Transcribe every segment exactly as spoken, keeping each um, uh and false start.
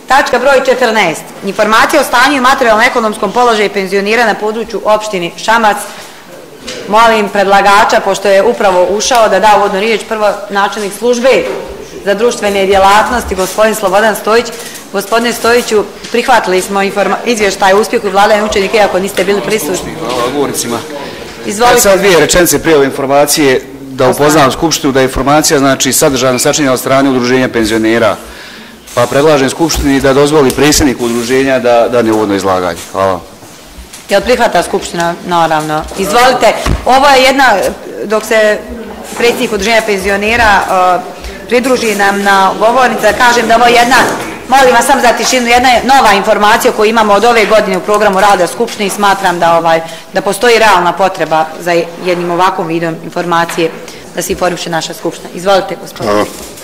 Tačka broj četrnaest. Informacija o stanju i materijalno-ekonomskom položaju penzionera na području opštine Šamac. Molim predlagača, pošto je upravo ušao, da da uvodnu riječ prvo načelnik službe za društvene djelatnosti, gospodin Slobodan Stojić. Gospodine Stojiću, prihvatili smo izvještaj o uspjehu vladanja učenika, iako niste bili prisutni. Hvala govornicima. Izvolite. Sad dvije rečenice prije ove informacije, da upoznam Skupštinu da je informacija znači sadržajno sačinjena od strane udruženja penzionera. Pa predlažem Skupštini da dozvoli predsjedniku udruženja da da ne uvodno izlaganje. Hvala. Jel prihvata Skupština? Naravno. Izvolite. Ovo je jedna, dok se predsjednik udruženja penzionera pridruži nam na govornicu, da kažem da ovo je jedna, molim vas sam za tišinu, jedna nova informacija koju imamo od ove godine u programu rada Skupštine i smatram da, ovaj, da postoji realna potreba za jednim ovakvom vidom informacije da se informiše naša Skupština. Izvolite, gospodine.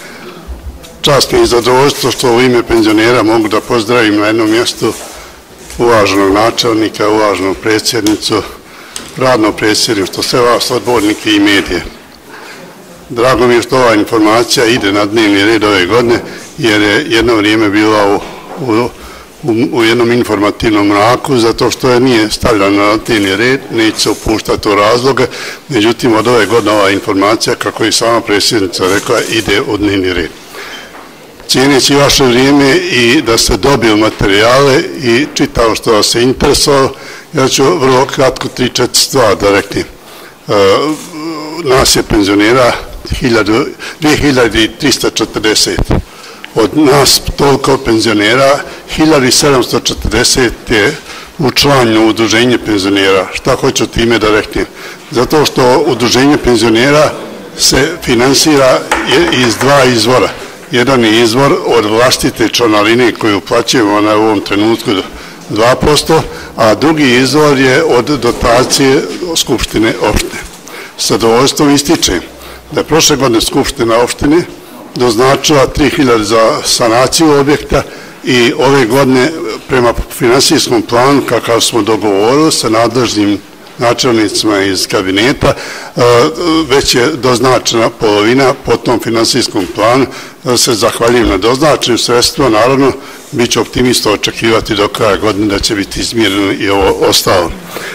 Čast mi je zadovoljstvo što u ime penzionera mogu da pozdravim na jednom mjestu uvaženog načelnika, uvaženog predsjednicu, radno predsjedništvo, sve vas odbornike i medije. Drago mi je što ova informacija ide na dnevni red ove godine, jer je jedno vrijeme bila u, u, u jednom informativnom mraku, zato što je nije stavljena na dnevni red, neće se upuštati u razloge, međutim od ove godine ova informacija, kako je sama predsjednica rekla, ide u dnevni red. Cijeneći vaše vrijeme i da ste dobili materijale i čitao što vas se interesovalo, ja ću vrlo kratko tri četiri stvari da reknem. E, nas je penzionera dvije hiljade trista četrdeset. Od nas toliko penzionera, hiljadu sedamsto četrdeset je učlanjeno udruženje penzionera. Šta hoću time da reknem? Zato što udruženje penzionera se finansira iz dva izvora. Jedan je izvor od vlastite članarine koju uplaćujemo na ovom trenutku dva posto, a drugi izvor je od dotacije Skupštine opštine. S zadovoljstvom ističem da je prošle godine Skupština opštine doznačila tri hiljade za sanaciju objekta i ove godine prema finansijskom planu kakav smo dogovorili sa nadležnim načelnicima iz kabineta, već je doznačena polovina po tom finansijskom planu. Se zahvaljujem na doznačenim sredstvima, naravno bit će optimista očekivati do kraja godine da će biti izmjereno i ovo ostalo.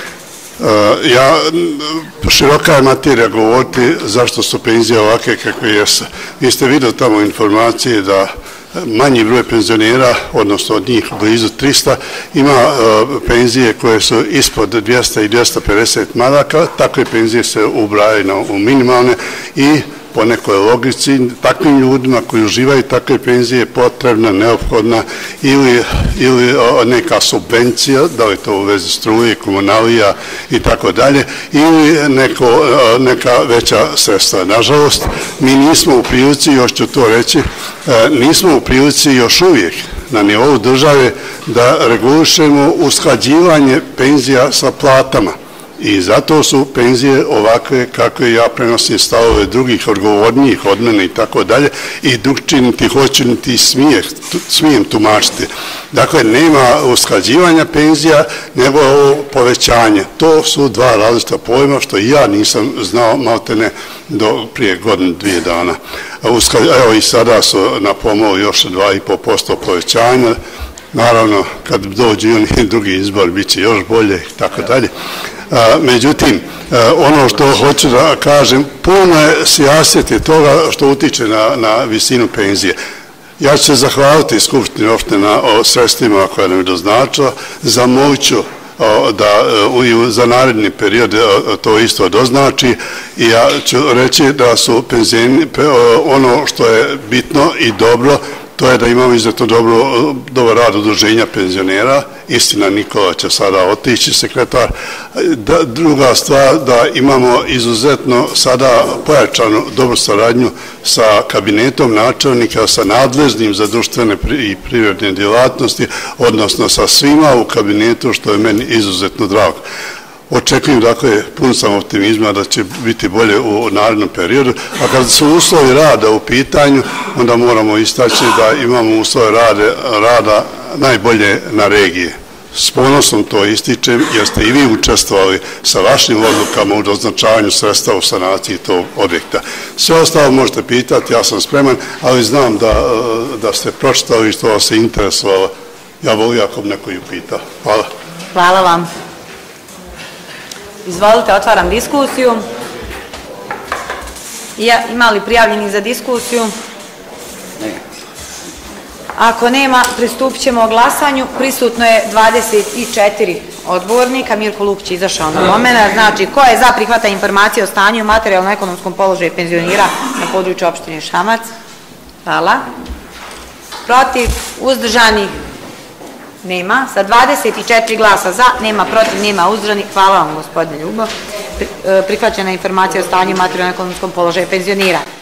Ja, široka je materija govoriti zašto su penzije ovake kakve jesu. Vi ste vidjeli tamo informacije da manji broj penzionera, odnosno od njih blizu trista, ima penzije koje su ispod dvjesto i dvjesto pedeset maraka, takve penzije se ubrajaju u minimalne i po nekoj logici takvim ljudima koji uživaju takve penzije je potrebna, neophodna ili, ili neka subvencija, da li to u vezi struje, komunalija i tako dalje, ili neko, neka veća sredstva. Nažalost, mi nismo u prilici, još ću to reći, nismo u prilici još uvijek na nivou države da regulišemo usklađivanje penzija sa platama. I zato su penzije ovakve kakve ja prenosim stavove drugih odgovornijih od mene i tako dalje i drugčije niti hoću niti smijem tumačiti. Dakle, nema usklađivanja penzija nego povećanje. To su dva različita pojma što i ja nisam znao maltene do prije godinu, dvije dana. Evo i sada su na pomolu još dva i pol posto povećanja. Naravno, kad dođu i oni drugi izbor, bit će još bolje i tako dalje. Međutim, ono što hoću da kažem, puno je sijaseti toga što utiče na, na visinu penzije. Ja ću se zahvaliti Skupštini opštine na sredstvima koje nam je doznačila, zamolit ću da za naredni period to isto doznači i ja ću reći da su penzijeni, ono što je bitno i dobro, to je da imamo izuzetno dobar rad udruženja penzionera. Istina, Nikola će sada otići, sekretar. Druga stvar, da imamo izuzetno sada pojačanu dobru saradnju sa kabinetom načelnika, sa nadležnim za društvene i privredne djelatnosti, odnosno sa svima u kabinetu, što je meni izuzetno drago. Očekujem, dakle, pun sam optimizma da će biti bolje u narednom periodu, a kada su uslovi rada u pitanju, onda moramo istaći da imamo uslove rada najbolje na regije. S ponosom to ističem jer ste i vi učestvovali sa vašim odlukama u doznačavanju sredstva u sanaciji tog objekta. Sve ostalo možete pitati, ja sam spreman, ali znam da, da ste pročitali i što vas se interesovalo. Ja volim ako bi neko ju pita. Hvala. Hvala vam. Izvolite, otvaram diskusiju. Ja, ima li prijavljeni za diskusiju? Ne. Ako nema, pristupit ćemo glasanju. Prisutno je dvadeset četiri odbornika. Mirko Lukić je izašao na momena. Znači, ko je za prihvatanje informacije o stanju i materijalno-ekonomskom položaju penzionira na području opštine Šamac? Hvala. Protiv, uzdržanih? Nema. Sa dvadeset četiri glasa za, nema protiv, nema uzdržanih. Hvala vam, gospodine Ljubo. Prihvaćena informacija o stanju i materijalno-ekonomskom položaju penzionira.